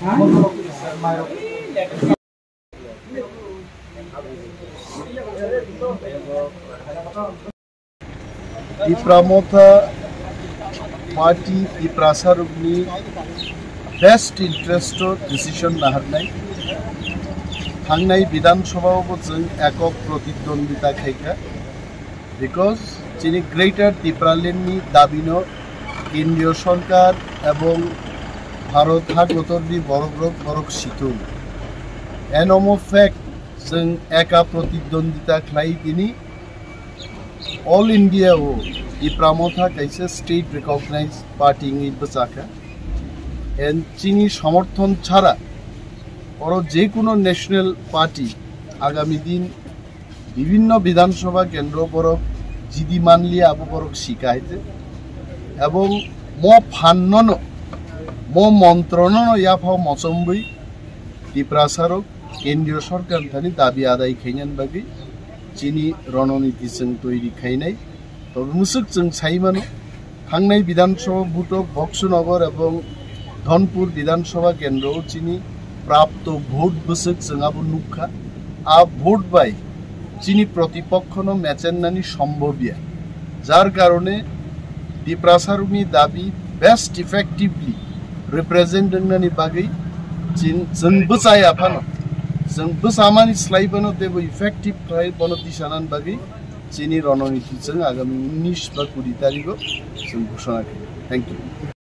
Ipramotha party iprasarugni best interest decision naharnai thangnai Bidhan Sabha जों एकक प्रतिद्वंदिता खायखा because chini greater Tipralenni dabino কেন্দ্রীয় সরকার এবং ভারত হাগতরনি বড় সিতুল এনম ফ্যাক্ট जों एका प्रतिद्वंदिता खाई তিনি All India o Ipramotha kaise state recognized party in Sakha and chini সমর্থন ছাড়া और যে কোনো ন্যাশনাল পার্টি আগামী দিন বিভিন্ন বিধানসভা কেন্দ্র পরক জিদি মানলি আবু পরক শিকাইতে এবং ফান্নন মন্ত্রণন ইয়াফাও মচম্বই টিপ্রাসারক কেন্দ্রীয় সরকার থানি দাবি আদায় খাইনান বাকি চিনি রণনীতি जों তৈরি খাইনাই তবে মুসুক जों সাইমানো থাংনাই বিধানসভা ভোটক বক্সনগর এবং ধনপুর বিধানসভা কেন্দ্র চিনি प्राप्त भोट बसक जों आबो नुखा आ भोट बाय चिनी प्रतिपक्षनो मेचेन्नानि सम्भवया जार कारणे दिप्रासारुनि दाबी बेस्ट इफेक्टिवली रिप्रेजेंट होननानि बागै जों बसाया फानो जों बसामानि स्लाइबानो देबो इफेक्टिव खाय बनो दिसानान बागै चिनी रणनीति जों आगामी 19 बा 20 तारिखआव जों घोषणा खालामो थैंक यू।